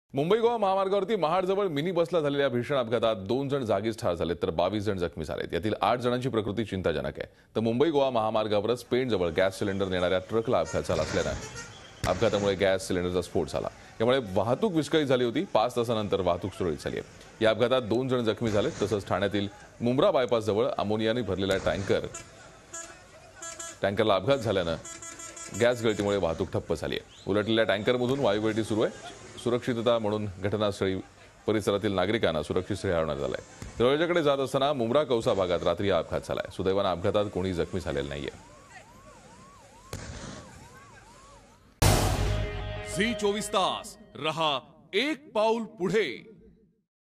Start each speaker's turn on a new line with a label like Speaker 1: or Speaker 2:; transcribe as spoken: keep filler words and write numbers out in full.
Speaker 1: मुंबई गोवा महामार्गावरती महाडजवळ मिनी बसला झालेल्या भीषण अपघातात दोन जण जागीच ठार झाले तर बावीस जण जखमी झालेत। यातील आठ जणांची प्रकृती चिंताजनक आहे। तर मुंबई गोवा महामार्गावरच पेणजवळ गॅस सिलेंडर नेणाऱ्या ट्रकला अपघात झाला असल्याने अपघातामुळे गॅस सिलेंडरचा स्फोट झाला। यामुळे वाहतूक विस्कळीत झाली होती। पाच तासानंतर वाहतूक सुरळीत झाली आहे। या अपघातात दोन जण जखमी झालेत। तसंच ठाण्यातील मुंब्रा बायपास जवळ अमोनियाने भरलेला टँकर टँकरला अपघात झाल्याने गॅस गळतीमुळे वाहतूक ठप्प झाली आहे। उलटलेल्या टँकरमधून वायुगळती सुरू आहे। सुरक्षितता म्हणून घटनास्थळी परिसरातील नागरिकांना सुरक्षित स्थळी हलवण्यात आले आहे। तळोजाकडे जात असताना मुंब्रा कौसा भागात रात्री हा अपघात झाला आहे। सुदैवाने अपघातात कोणी जखमी झालेलं नाहीये।
Speaker 2: झी चोवीस तास रहा एक पाऊल पुढे।